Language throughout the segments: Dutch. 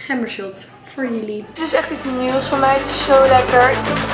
gembershot voor jullie. Het is echt iets nieuws van mij. Het is zo lekker.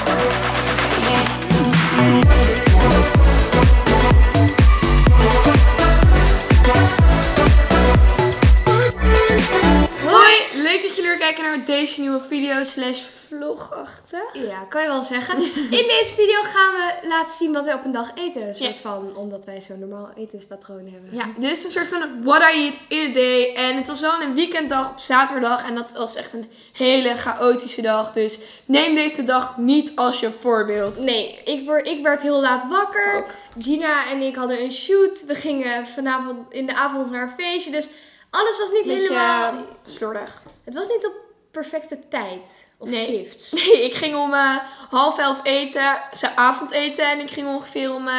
Hoi! Leuk dat jullie weer kijken naar deze nieuwe video slash vlogachtig. Ja, kan je wel zeggen. In deze video gaan we laten zien wat we op een dag eten. Een soort van, omdat wij zo'n normaal etenspatroon hebben. Ja, dit is een soort van what I eat in a day. En het was wel een weekenddag op zaterdag. En dat was echt een hele chaotische dag. Dus neem deze dag niet als je voorbeeld. Nee, ik werd heel laat wakker. Ook. Gina en ik hadden een shoot. We gingen vanavond in de avond naar een feestje. Dus alles was niet helemaal slordig. Het was niet op perfecte tijd. Of shifts. Nee, ik ging om 10:30 eten, avondeten. En ik ging ongeveer om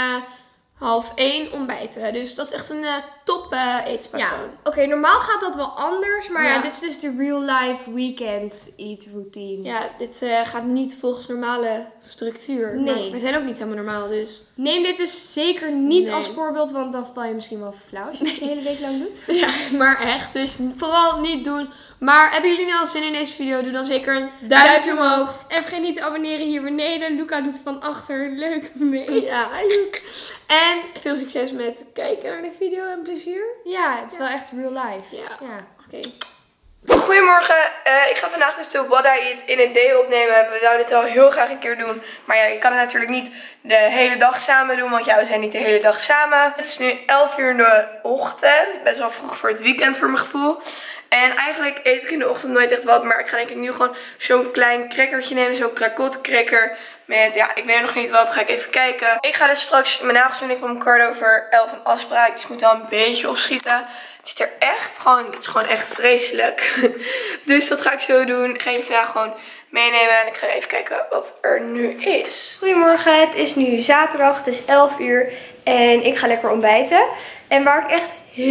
12:30 ontbijten. Dus dat is echt een top eetpatroon. Ja, oké, normaal gaat dat wel anders. Maar ja, dit is dus de real life weekend eat routine. Ja, dit gaat niet volgens normale structuur. Nee. Maar we zijn ook niet helemaal normaal, dus. Neem dit dus zeker niet als voorbeeld, want dan val je misschien wel flauw als je het de hele week lang doet. Ja, maar echt. Dus vooral niet doen. Maar hebben jullie nou zin in deze video? Doe dan zeker een duimpje omhoog. En vergeet niet te abonneren hier beneden. Luca doet van achter leuk mee. Ja, leuk. En veel succes met kijken naar de video en plezier. Ja, het is wel echt real life. Ja. Oké. Goedemorgen, ik ga vandaag dus de What I Eat in a Day opnemen. We zouden dit wel heel graag een keer doen. Maar ja, je kan het natuurlijk niet de hele dag samen doen. Want ja, we zijn niet de hele dag samen. Het is nu 11 uur in de ochtend. Best wel vroeg voor het weekend voor mijn gevoel. En eigenlijk eet ik in de ochtend nooit echt wat. Maar ik ga denk ik nu gewoon zo'n klein crackertje nemen. Zo'n Krakot cracker. Met, ja, ik weet nog niet wat. Ga ik even kijken. Ik ga dus straks mijn nagels doen. Ik heb om 11:15 een afspraak. Dus ik moet wel een beetje opschieten. Het ziet er echt gewoon, het is gewoon echt vreselijk. Dus dat ga ik zo doen. Ik ga jullie vandaag gewoon meenemen. En ik ga even kijken wat er nu is. Goedemorgen, het is nu zaterdag. Het is 11 uur. En ik ga lekker ontbijten. En waar ik echt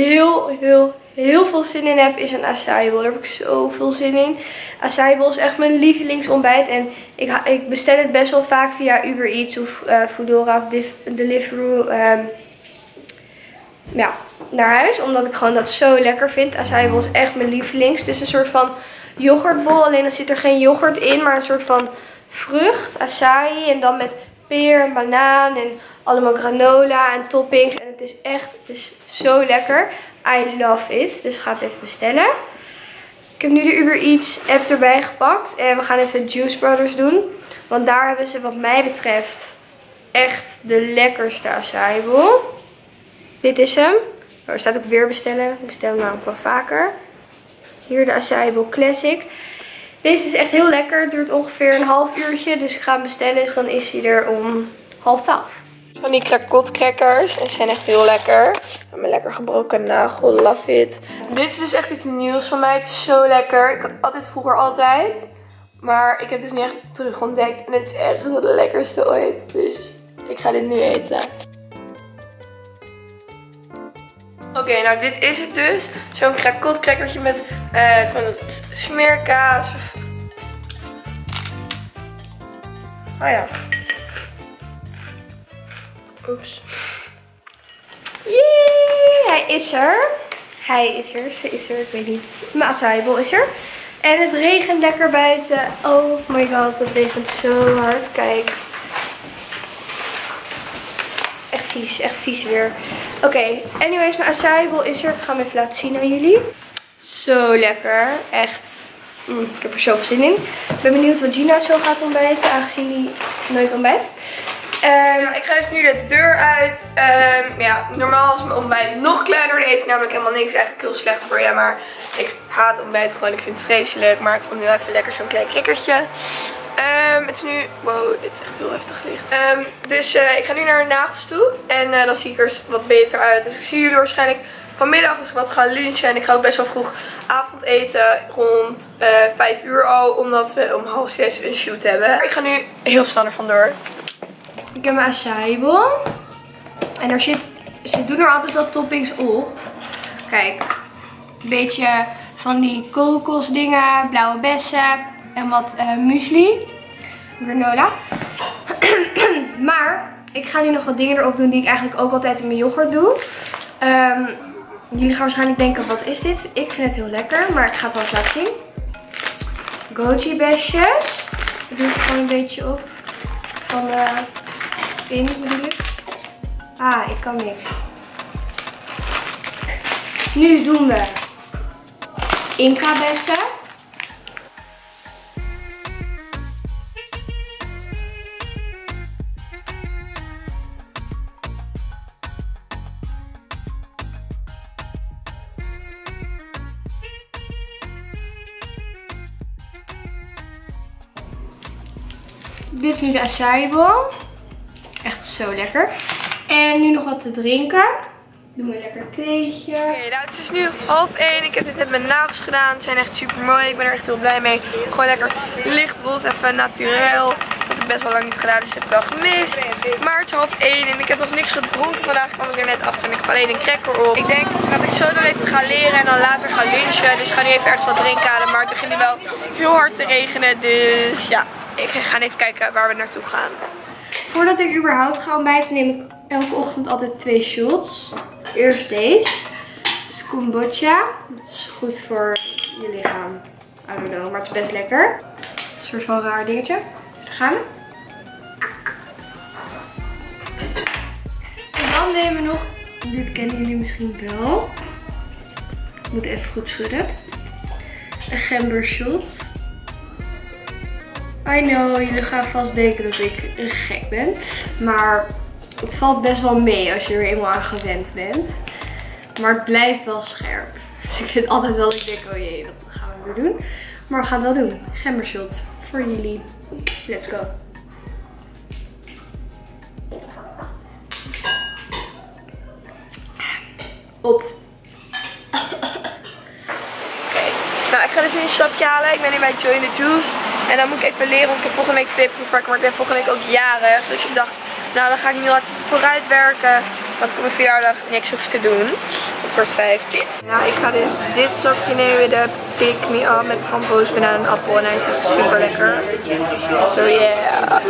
heel veel zin in heb, is een acai bowl. Daar heb ik zoveel zin in. Acai bowl is echt mijn lievelingsontbijt. En ik bestel het best wel vaak via Uber Eats of Foodora of Deliveroo. Ja, naar huis. Omdat ik gewoon dat zo lekker vind. Acai bowl is echt mijn lievelings. Het is een soort van yoghurtbol. Alleen dan zit er geen yoghurt in. Maar een soort van vrucht. Acai. En dan met peer en banaan. En allemaal granola en toppings. En het is zo lekker. I love it. Dus ga het even bestellen. Ik heb nu de Uber Eats app erbij gepakt. En we gaan even Juice Brothers doen. Want daar hebben ze wat mij betreft echt de lekkerste acai bowl. Dit is hem. Oh, er staat ook weer bestellen. Ik bestel hem namelijk wel vaker. Hier de acai bowl classic. Deze is echt heel lekker. Het duurt ongeveer een half uurtje. Dus ik ga hem bestellen. Dus dan is hij er om 11:30. Van die Krakot crackers. En ze zijn echt heel lekker. Met mijn lekker gebroken nagel. Love it. Dit is dus echt iets nieuws van mij. Het is zo lekker. Ik had dit vroeger altijd. Maar ik heb dus nu echt terug ontdekt. En het is echt het lekkerste ooit. Dus ik ga dit nu eten. Oké, nou dit is het dus. Zo'n Krakot crackertje met van het smeerkaas. Oh ja. Oeps. Yay, hij is er. Hij is er. Ze is er. Ik weet niet. Mijn acai bowl is er. En het regent lekker buiten. Oh my god, het regent zo hard. Kijk. Echt vies weer. Oké, anyways, mijn acai bowl is er. Ik ga hem even laten zien aan jullie. Zo lekker. Echt. Ik heb er zoveel zin in. Ik ben benieuwd wat Gina zo gaat ontbijten. Aangezien die nooit ontbijt. Ik ga dus nu de deur uit. Ja, normaal is mijn ontbijt nog kleiner. Dan eet ik namelijk helemaal niks. Eigenlijk heel slecht voor je. Maar ik haat ontbijt gewoon. Ik vind het vreselijk. Maar ik vond nu even lekker zo'n klein crackertje. Het is nu... Wow, dit is echt heel heftig licht. Dus ik ga nu naar de nagels toe. En dan zie ik er wat beter uit. Dus ik zie jullie waarschijnlijk vanmiddag als we wat gaan lunchen. En ik ga ook best wel vroeg avondeten. Rond 5 uur al. Omdat we om 5:30 een shoot hebben. Ik ga nu heel snel er vandoor. Ik heb mijn acai bowl. En ze doen er altijd wat toppings op. Kijk. Een beetje van die kokosdingen, blauwe bessen en wat muesli. Granola. Maar ik ga nu nog wat dingen erop doen die ik eigenlijk ook altijd in mijn yoghurt doe. Jullie gaan waarschijnlijk denken, wat is dit? Ik vind het heel lekker, maar ik ga het wel eens laten zien. goji besjes. Daar doe ik gewoon een beetje op. Van de pin bedoel ik. Ah, ik kan niks. Nu doen we Inca bessen. Dit is nu de acai bowl. Echt zo lekker. En nu nog wat te drinken. Doen we een lekker theetje. Oké, nou het is nu 12:30. Ik heb dit net met nagels gedaan. Ze zijn echt super mooi. Ik ben er echt heel blij mee. Gewoon lekker lichtroze, even naturel. Dat heb ik best wel lang niet gedaan, dus heb ik wel gemist. Maar het is 12:30 en ik heb nog niks gedronken. Vandaag kwam ik er net achter en ik heb alleen een cracker op. Ik denk dat ik zo dan even ga leren en dan later ga lunchen. Dus ik ga nu even ergens wat drinken halen. Maar het begint nu wel heel hard te regenen. Dus ja, ik ga even kijken waar we naartoe gaan. Voordat ik überhaupt ga ontbijten neem ik elke ochtend altijd 2 shots. Eerst deze. Het is kombucha. Dat is goed voor je lichaam. I don't know, maar het is best lekker. Een soort van raar dingetje. Dus daar gaan we. En dan nemen we nog, dit kennen jullie misschien wel. Ik moet even goed schudden. Een gembershot. I know, jullie gaan vast denken dat ik gek ben. Maar het valt best wel mee als je er eenmaal aan gewend bent. Maar het blijft wel scherp. Dus ik vind altijd wel, ik denk, oh jee, dat gaan we weer doen. Maar we gaan het wel doen. Gembershot voor jullie. Let's go. Op. Nou, ik ga dus nu een stapje halen. Ik ben nu bij Joy in the Juice. En dan moet ik even leren, want ik heb volgende week 2 proefwerken. Maar ik ben volgende week ook jarig. Dus ik dacht, nou dan ga ik nu laten vooruit werken. Want ik op mijn verjaardag niks hoef te doen. Het wordt 15. Nou, ik ga dus dit zakje nemen. De Pick Me Up met framboos, banaan en appel. En hij is echt super lekker. So yeah.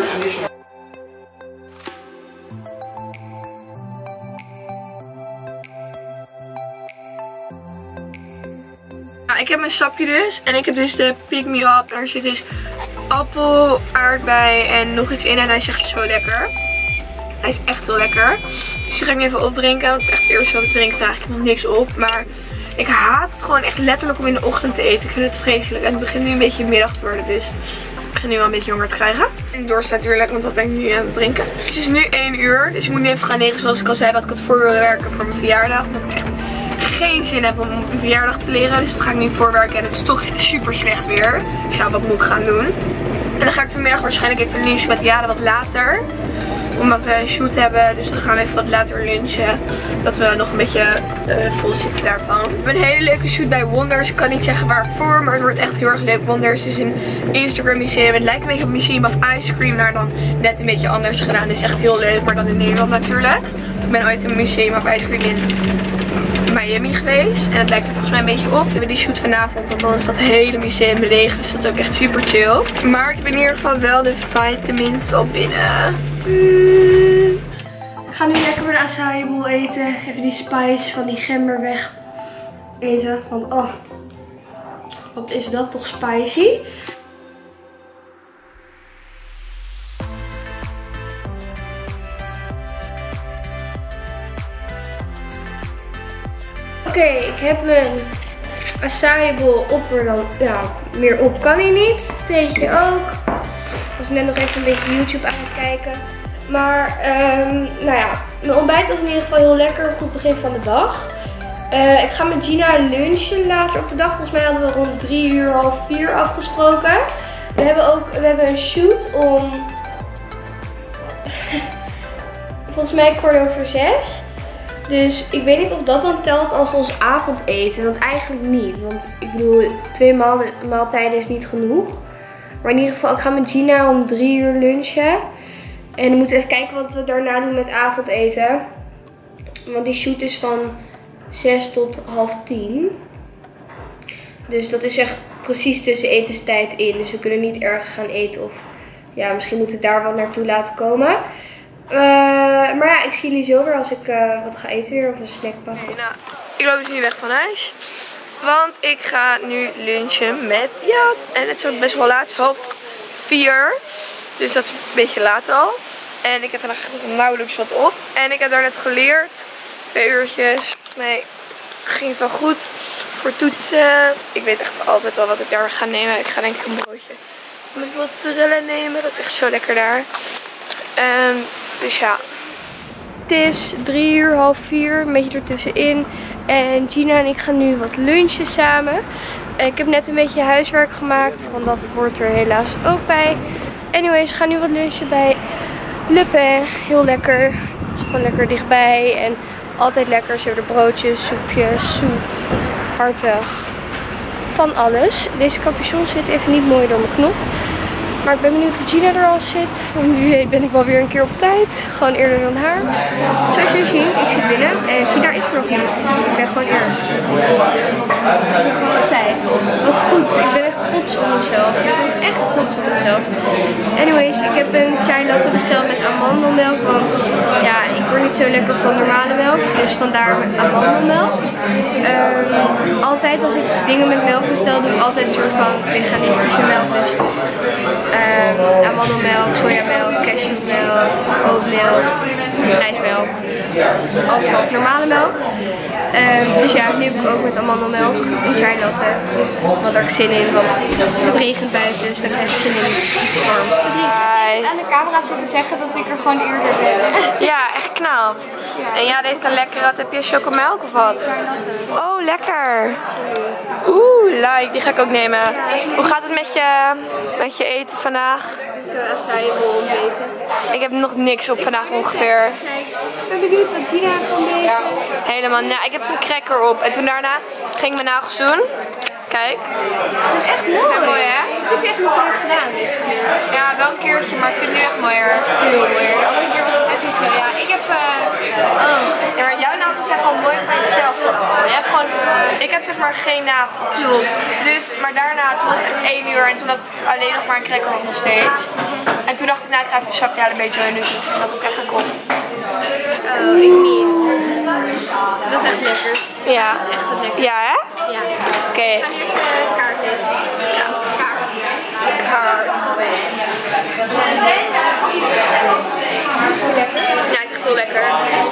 Nou, ik heb mijn sapje dus. En ik heb dus de Pick Me Up. Er zit dus appel, aardbei en nog iets in. En hij is echt zo lekker. Hij is echt heel lekker. Dus die ga ik nu even opdrinken. Want het is echt het eerste wat ik drink vandaag. Ik heb nog niks op. Maar ik haat het gewoon echt letterlijk om in de ochtend te eten. Ik vind het vreselijk. En het begint nu een beetje middag te worden. Dus ik begin nu wel een beetje honger te krijgen. En dorst natuurlijk, want dat ben ik nu aan het drinken. Het is nu 1 uur. Dus ik moet nu even gaan liggen. Zoals ik al zei, dat ik het voor wil werken voor mijn verjaardag. Omdat ik echt geen zin heb om op mijn verjaardag te leren. Dus dat ga ik nu voorwerken. En het is toch super slecht weer. Dus ja, wat moet ik gaan doen? En dan ga ik vanmiddag waarschijnlijk even lunchen met Jade wat later. Omdat we een shoot hebben. Dus dan gaan we even wat later lunchen. Dat we nog een beetje vol zitten daarvan. We hebben een hele leuke shoot bij Wonders. Ik kan niet zeggen waarvoor. Maar het wordt echt heel erg leuk. Wonders is een Instagram museum. Het lijkt een beetje op Museum of Ice Cream. Maar dan net een beetje anders gedaan. Dus echt heel leuk. Maar dan in Nederland natuurlijk. Ik ben ooit in Museum of Ice Cream in Miami geweest. En het lijkt er volgens mij een beetje op. We hebben die shoot vanavond. Want dan is dat hele museum leeg. Dus dat is ook echt super chill. Maar ik heb in ieder geval wel de vitamins op binnen. Ik ga nu lekker een acai bowl eten. Even die spice van die gember weg eten. Want oh, wat is dat toch spicy. Oké, ik heb mijn acai bowl op er dan. Ja, meer op kan hij niet. Theetje ook. Ik was net nog even een beetje YouTube aan het kijken. Maar, nou ja, mijn ontbijt was in ieder geval heel lekker. Goed begin van de dag. Ik ga met Gina lunchen later op de dag. Volgens mij hadden we rond 3 uur, half 4 afgesproken. We hebben een shoot om, volgens mij 6:15. Dus ik weet niet of dat dan telt als ons avondeten. Want eigenlijk niet. Want ik bedoel, 2 maaltijden is niet genoeg. Maar in ieder geval, ik ga met Gina om 3 uur lunchen. En dan moeten we even kijken wat we daarna doen met avondeten. Want die shoot is van 6 tot half 10. Dus dat is echt precies tussen etenstijd in. Dus we kunnen niet ergens gaan eten. Of ja, misschien moeten we daar wel naartoe laten komen. Maar ja, ik zie jullie zo weer als ik wat ga eten weer. Of een snack pakken. Nou, ik loop dus nu weg van huis. Want ik ga nu lunchen met Jad. En het is ook best wel laat, het is 3:30. Dus dat is een beetje laat al. En ik heb vandaag nauwelijks wat op. En ik heb daar net geleerd. 2 uurtjes. Nee, ging het wel goed. Voor toetsen. Ik weet echt altijd al wat ik daar ga nemen. Ik ga denk ik een broodje met mozzarella nemen. Dat is echt zo lekker daar. Dus ja. Het is 3 uur, half 4, een beetje ertussenin. En Gina en ik gaan nu wat lunchen samen. Ik heb net een beetje huiswerk gemaakt, want dat hoort er helaas ook bij. Anyways, we gaan nu wat lunchen bij Le Pen. Heel lekker. Het is gewoon lekker dichtbij. En altijd lekker. Ze hebben er broodjes, soepjes, zoet, hartig. Van alles. Deze capuchon zit even niet mooi door mijn knot. Maar ik ben benieuwd of Gina er al zit. Want wie weet ben ik wel weer een keer op tijd. Gewoon eerder dan haar. Zoals jullie zien, ik zit binnen. En Gina is er nog niet. Ik ben gewoon eerst. Ik ben gewoon op tijd. Wat goed. Ik ben echt trots op mezelf. Ik ben echt trots op mezelf. Anyways, ik heb een chai latte besteld met amandelmelk. Want ja, ik word niet zo lekker van normale melk. Dus vandaar met amandelmelk. Altijd als ik dingen met melk bestel, doe ik altijd een soort van veganistische melk. Dus amandelmelk, sojamelk, cashewmelk, oatmelk, rijstmelk. Alles behalve normale melk. Dus ja, nu heb ik ook met amandelmelk een chai latte. Want daar heb ik zin in, want het regent buiten, dus dan krijg ik zin in iets warms te drinken. Aan de camera zitten zeggen dat ik er gewoon eerder ben. Ja, echt knap. En ja, deze is dan lekker. Wat heb je, chocomelk of wat? Oh, lekker. Oeh, like. Die ga ik ook nemen. Hoe gaat het met je eten vandaag? Ik heb acai wil ontbeten. Ik heb nog niks op vandaag ongeveer. Ik ben benieuwd wat Gina kan eten. Helemaal. Nou, ik heb zo'n cracker op. En toen daarna ging ik mijn nagels doen. Kijk. Het is echt mooi. Zijn mooi, hè? Dat heb je echt nog nooit gedaan deze keer. Ja, wel een keertje, maar ik vind het nu echt mooier. Heel mooi. De andere keer was het echt niet zo. Ja, ik heb... Ja, maar jouw nagels zijn gewoon mooi voor jezelf. Je hebt gewoon... Ik heb zeg maar geen nagels. Dus, maar daarna, toen was het echt 1 uur en toen had ik alleen nog maar een cracker op nog steeds. En toen dacht ik, nou ik ga even zakken, ja een beetje nu, dus dat heb ik eigenlijk op. Oh, ik niet. Dat is echt lekker. Ja. Dat is echt het lekker. Ja, hè? Ja. Oké. Ik ga nu even de kaart lezen. Ja, kaart. Kaart. Ja, hij is echt heel lekker.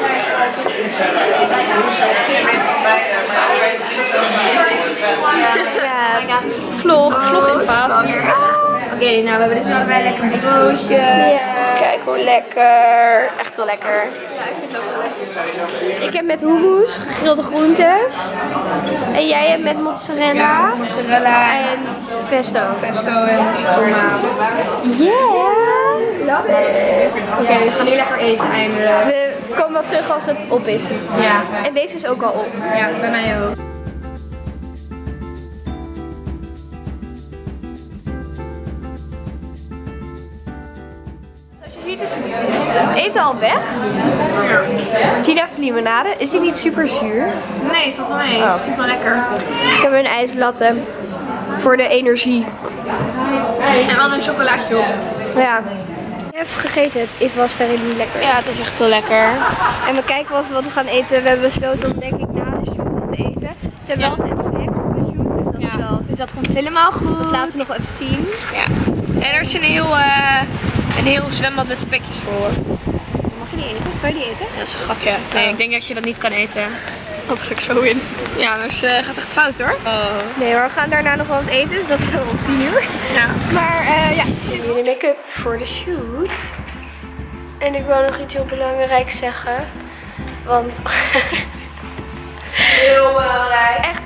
Ja, vlog in paas. Oké, nou we hebben dus allebei lekker een broodje. Ja. Kijk hoe lekker. Echt heel lekker. Ja, ik vind het ook wel lekker. Ik heb met hummus, gegrilde groentes. En jij hebt met mozzarella. Mozzarella En pesto. Pesto en tomaat. Yeah! Love it. Oké, we gaan nu lekker eten eindelijk. We komen wel terug als het op is. Ja. En deze is ook al op. Ja, bij mij ook. Zoals je ziet is het eten al weg. Gina heeft limonade. Is die niet super zuur? Nee, het valt wel mee. Ik vind het wel lekker. Ik heb een ijslatte voor de energie. En wel een chocolaatje op. Ja. Ik heb gegeten. Het was very lekker. Ja, het is echt heel lekker. En we kijken wat we gaan eten. We hebben besloten om denk ik na de shoot wat te eten. Ze hebben wel altijd snacks op de shoot, dus dat is wel... Dus dat komt helemaal goed. Dat laten we nog even zien. Ja. En er is een heel zwembad met spekjes voor. Mag je die eten? Kan je die eten? Dat is een grapje. Nee, ik denk dat je dat niet kan eten. Dat ga ik zo in. Ja, dus gaat echt fout hoor. Nee, maar we gaan daarna nog wel wat eten, dus dat is wel om 10 uur. Ja. Maar ja, ik heb hier de make-up voor de shoot. En ik wil nog iets heel belangrijks zeggen. Want Heel belangrijk. echt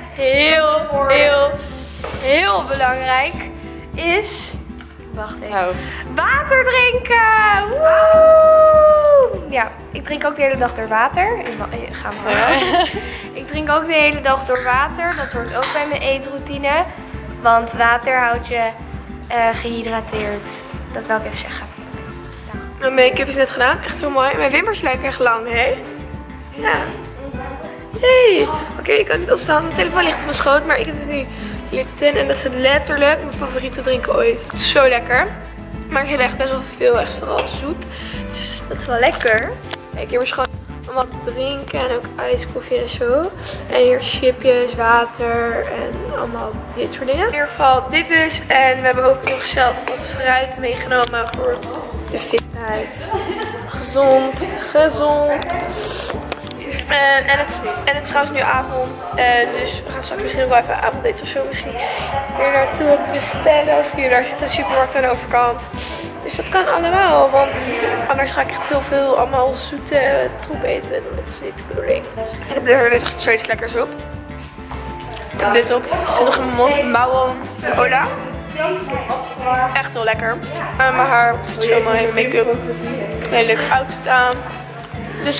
heel belangrijk is... Wacht even. Oh. Water drinken! Woe! Ja, ik drink ook de hele dag door water. Ga maar. Ik drink ook de hele dag door water. Dat hoort ook bij mijn eetroutine. Want water houdt je gehydrateerd. Dat wil ik even zeggen. Mijn make-up is net gedaan. Echt heel mooi. Mijn wimpers lijken echt lang, hè? Ja. Hey. Oké, ik kan niet opstaan. Mijn telefoon ligt op mijn schoot. Maar ik heb het nu Lipton. En dat is letterlijk mijn favoriete drinken ooit. Het is zo lekker. Maar ik heb echt best wel veel. Echt vooral zoet. Dus dat is wel lekker. Kijk, hier is gewoon wat te drinken en ook ijskoffie en zo. En hier chipjes, water en allemaal dit soort dingen. In ieder geval dit dus. En we hebben ook nog zelf wat fruit meegenomen voor de fitheid. Gezond. En het is trouwens nu avond. Dus we gaan straks misschien wel even avondeten of zo misschien. Hier naartoe wat bestellen. Of hier, daar zit een supermarkt aan de overkant. Dus dat kan allemaal. Want anders ga ik echt heel veel allemaal zoete troep eten. En dat is niet de bedoeling. Ik heb er echt zoiets lekkers op. Ik heb dit op. Er zit nog in mijn mond. Mouwen cola. Echt heel lekker. En mijn haar gaat zo mooi. Make-up. Een hele leuke outfit aan. Dus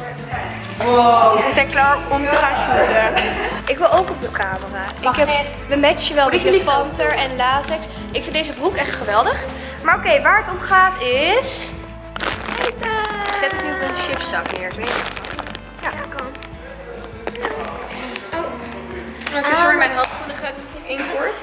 we zijn klaar om te gaan shooten. Ik wil ook op de camera. We matchen wel met de panter en latex. Ik vind deze broek echt geweldig. Maar oké, waar het om gaat is... Ik zet het nu op een chipszak neer. Ik weet niet. Ja, dat kan. Sorry, mijn handschoenen gaat inkort.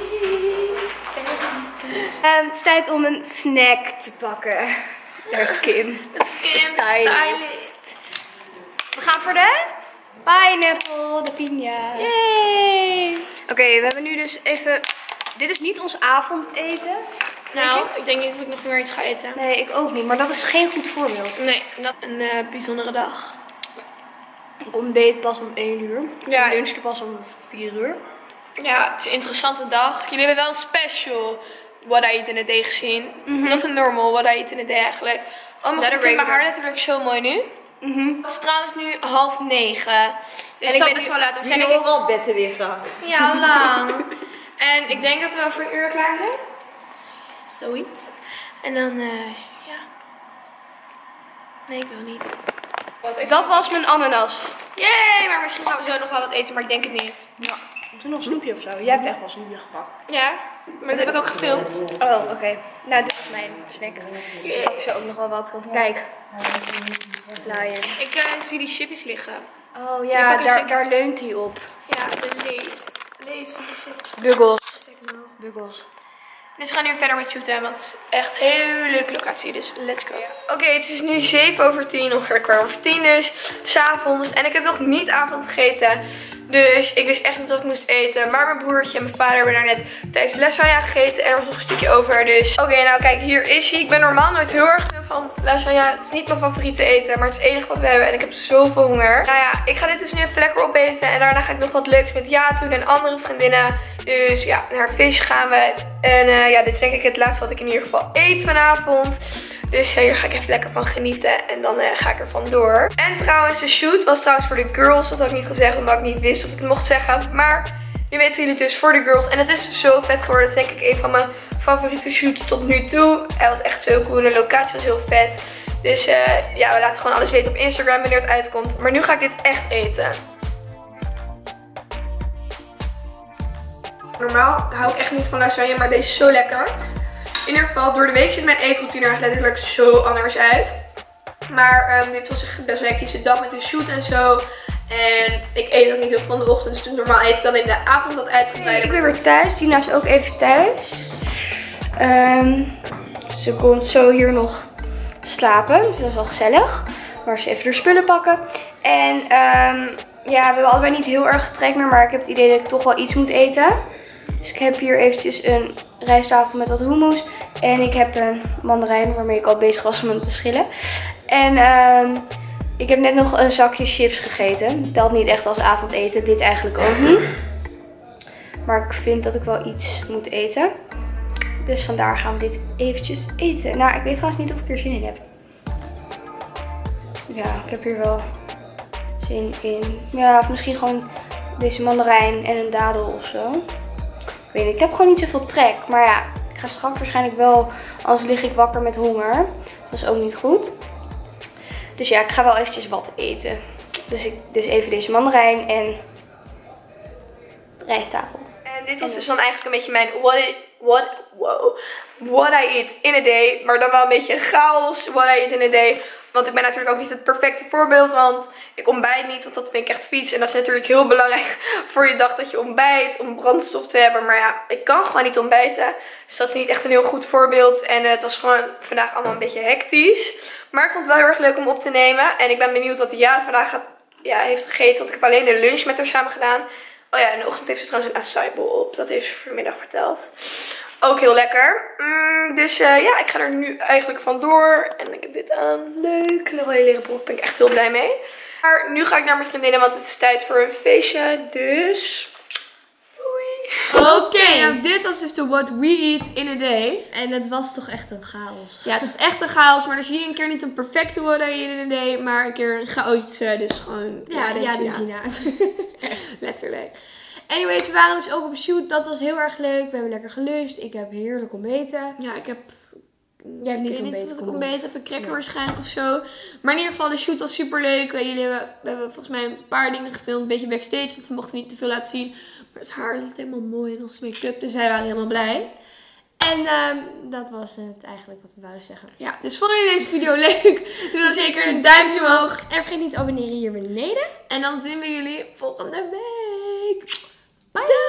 Het is tijd om een snack te pakken. Daar is Kim. Stylist. We gaan voor de pineapple, de piña. Yay! Oké, we hebben nu dus even... Dit is niet ons avondeten. Nou, ik denk niet dat ik nog meer iets ga eten. Nee, ik ook niet. Maar dat is geen goed voorbeeld. Nee, dat is een bijzondere dag. Ik ontbeet pas om 1 uur. Ja. Lunch pas om 4 uur. Ja, het is een interessante dag. Jullie hebben wel een special What I Eat in a Day gezien. Not een normal What I Eat in a Day eigenlijk. Oh, maar ik vind mijn haar natuurlijk zo mooi nu. Het is trouwens nu 8:30. Dus En dat is wel laat. We zijn ook wel op bed te liggen. Ja, lang. En ik denk dat we over 1 uur klaar zijn. Zoiets. En dan, ja. Nee, ik wil niet. Dat was mijn ananas. Yay, maar misschien gaan we zo nog wel wat eten, maar ik denk het niet. Ja. Is er nog snoepje of zo? Jij hebt echt wel snoepje gepakt. Ja, maar dat heb ik ook gefilmd. Oh, oké. Nou, dit is mijn snack. Ik pak zo ook nog wel wat. Want kijk. Lion. Ik zie die chipjes liggen. Oh Ik ja, pak een daar leunt hij op. Ja, de lees. Buggles. Buggles. Dus we gaan nu verder met shooten, want het is echt een hele leuke locatie, dus let's go. Oké, het is nu 7:10, ongeveer 9:15 dus, 's avonds. En ik heb nog niet avond gegeten, dus ik wist echt niet wat ik moest eten. Maar mijn broertje en mijn vader hebben daar net tijdens lasagne gegeten en er was nog een stukje over, dus... Oké, nou kijk, hier is hij. Ik ben normaal nooit heel erg veel van lasagne. Het is niet mijn favoriete eten, maar het is het enige wat we hebben en ik heb zoveel honger. Nou ja, ik ga dit dus nu even lekker opeten en daarna ga ik nog wat leuks met Ja doen en andere vriendinnen. Dus ja, naar vis gaan we. En ja, dit is denk ik het laatste wat ik in ieder geval eet vanavond. Dus hier ga ik even lekker van genieten. En dan ga ik er vandoor. En trouwens, de shoot was trouwens voor de girls. Dat had ik niet gezegd, omdat ik niet wist of ik het mocht zeggen. Maar nu weten jullie dus voor de girls. En het is zo vet geworden. Het is denk ik een van mijn favoriete shoots tot nu toe. Hij was echt zo cool. De locatie was heel vet. Dus ja, we laten gewoon alles weten op Instagram wanneer het uitkomt. Maar nu ga ik dit echt eten. Normaal hou ik echt niet van lasagne, maar deze is zo lekker. In ieder geval, door de week ziet mijn eetroutine er letterlijk zo anders uit. Maar dit was echt best wel een hectische dag met de shoot en zo. En ik eet ook niet heel veel in de ochtend, dus normaal eet ik dan in de avond wat uitgebreider. Ik ben weer thuis. Tina is ook even thuis. Ze komt zo hier nog slapen. Dus dat is wel gezellig. Maar ze even haar spullen pakken. En ja, we hebben allebei niet heel erg getrek meer. Maar ik heb het idee dat ik toch wel iets moet eten. Dus ik heb hier eventjes een rijsttafel met wat hummus. En ik heb een mandarijn waarmee ik al bezig was om hem te schillen. En ik heb net nog een zakje chips gegeten. Telt niet echt als avondeten. Dit eigenlijk ook niet. Maar ik vind dat ik wel iets moet eten. Dus vandaar gaan we dit eventjes eten. Nou, ik weet trouwens niet of ik er zin in heb. Ja, ik heb hier wel zin in. Ja, of misschien gewoon deze mandarijn en een dadel of zo. Ik weet niet, ik heb gewoon niet zoveel trek. Maar ja, ik ga straks waarschijnlijk wel, anders lig ik wakker met honger. Dat is ook niet goed. Dus ja, ik ga wel eventjes wat eten. Dus even deze mandarijn en rijsttafel. En dit was dus dan eigenlijk een beetje mijn what I eat in a day. Maar dan wel een beetje chaos what I eat in a day. Want ik ben natuurlijk ook niet het perfecte voorbeeld. Want ik ontbijt niet, want dat vind ik echt vies. En dat is natuurlijk heel belangrijk voor je dag dat je ontbijt. Om brandstof te hebben. Maar ja, ik kan gewoon niet ontbijten. Dus dat is niet echt een heel goed voorbeeld. En het was gewoon vandaag allemaal een beetje hectisch. Maar ik vond het wel heel erg leuk om op te nemen. En ik ben benieuwd wat Jade vandaag heeft gegeten. Want ik heb alleen de lunch met haar samen gedaan. Oh ja, in de ochtend heeft ze trouwens een acai bowl op. Dat heeft ze vanmiddag verteld. Ook heel lekker. Dus ja, ik ga er nu eigenlijk vandoor. En ik heb dit aan. Leuk. Een rode leren broek. Daar ben ik echt heel blij mee. Maar nu ga ik naar mijn vriendinnen, want het is tijd voor een feestje. Dus doei. Oké, nou, dit was dus de What We Eat in a Day. En het was toch echt een chaos. Ja, het is echt een chaos. Maar dus hier een keer niet een perfecte What I Eat in a Day. Maar een keer een chaotische. Dus gewoon... Ja, Gina. Echt, letterlijk. Anyways, we waren dus ook op een shoot. Dat was heel erg leuk. We hebben lekker geluncht. Ik heb heerlijk ontbeten. Ja, ik heb... Jij hebt niet ontbeten. ontbeten. Ik ontbeten heb. Een cracker waarschijnlijk of zo. Maar in ieder geval, de shoot was super leuk. We hebben volgens mij een paar dingen gefilmd. Een beetje backstage. Want we mochten niet te veel laten zien. Maar het haar is helemaal mooi en onze make-up. Dus wij waren helemaal blij. En dat was het eigenlijk wat we wouden zeggen. Ja, dus vonden jullie deze video leuk? Doe dan zeker een duimpje omhoog. En vergeet niet te abonneren hier beneden. En dan zien we jullie volgende week. Bye!